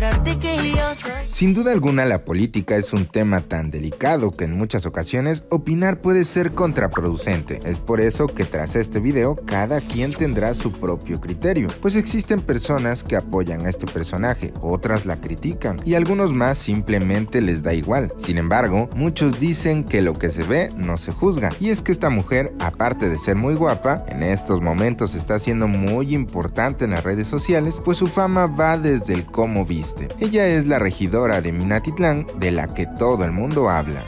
demostrarte que yo soy. Sin duda alguna, la política es un tema tan delicado que en muchas ocasiones opinar puede ser contraproducente. Es por eso que tras este video, cada quien tendrá su propio criterio, pues existen personas que apoyan a este personaje, otras la critican y algunos más simplemente les da igual. Sin embargo, muchos dicen que lo que se ve no se juzga, y es que esta mujer, aparte de ser muy guapa, en estos momentos está siendo muy importante en las redes sociales, pues su fama va desde el cómo viste. Ella es la regidora de Minatitlán, de la que todo el mundo habla.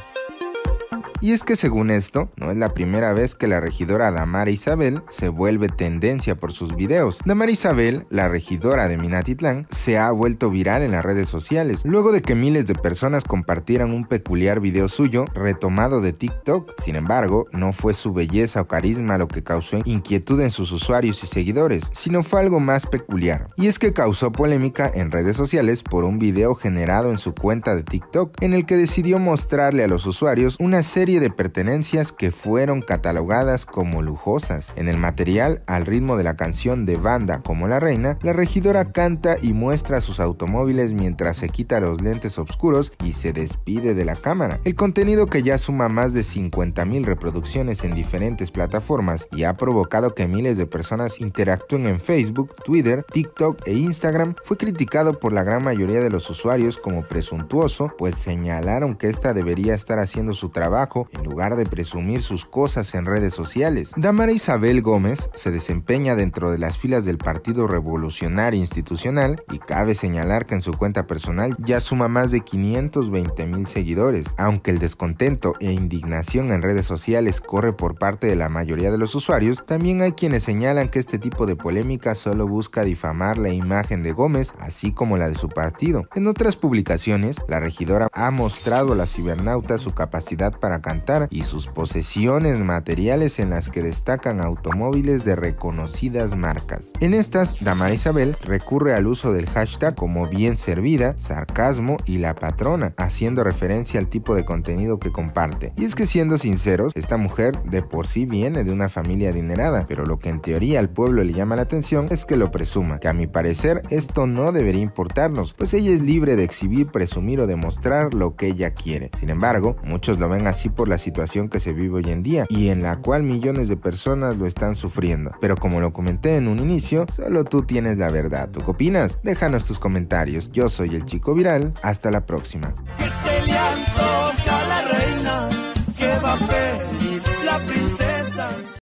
Y es que según esto, no es la primera vez que la regidora Damara Isabel se vuelve tendencia por sus videos. Damara Isabel, la regidora de Minatitlán, se ha vuelto viral en las redes sociales, luego de que miles de personas compartieran un peculiar video suyo retomado de TikTok. Sin embargo, no fue su belleza o carisma lo que causó inquietud en sus usuarios y seguidores, sino fue algo más peculiar. Y es que causó polémica en redes sociales por un video generado en su cuenta de TikTok, en el que decidió mostrarle a los usuarios una serie de pertenencias que fueron catalogadas como lujosas. En el material, al ritmo de la canción de Banda como la Reina, la regidora canta y muestra sus automóviles mientras se quita los lentes oscuros y se despide de la cámara. El contenido, que ya suma más de 50,000 reproducciones en diferentes plataformas y ha provocado que miles de personas interactúen en Facebook, Twitter, TikTok e Instagram, fue criticado por la gran mayoría de los usuarios como presuntuoso, pues señalaron que esta debería estar haciendo su trabajo en lugar de presumir sus cosas en redes sociales. Damara Isabel Gómez se desempeña dentro de las filas del Partido Revolucionario Institucional y cabe señalar que en su cuenta personal ya suma más de 520,000 seguidores. Aunque el descontento e indignación en redes sociales corre por parte de la mayoría de los usuarios, también hay quienes señalan que este tipo de polémica solo busca difamar la imagen de Gómez, así como la de su partido. En otras publicaciones, la regidora ha mostrado a la cibernauta su capacidad para cantar y sus posesiones materiales, en las que destacan automóviles de reconocidas marcas. En estas, Damara Isabel recurre al uso del hashtag como bien servida, sarcasmo y la patrona, haciendo referencia al tipo de contenido que comparte. Y es que, siendo sinceros, esta mujer de por sí viene de una familia adinerada, pero lo que en teoría al pueblo le llama la atención es que lo presuma, que a mi parecer esto no debería importarnos, pues ella es libre de exhibir, presumir o demostrar lo que ella quiere. Sin embargo, muchos lo ven así por la situación que se vive hoy en día y en la cual millones de personas lo están sufriendo. Pero como lo comenté en un inicio, solo tú tienes la verdad. ¿Tú qué opinas? Déjanos tus comentarios. Yo soy el Chico Viral. Hasta la próxima. Que se le antoja a la reina, que va a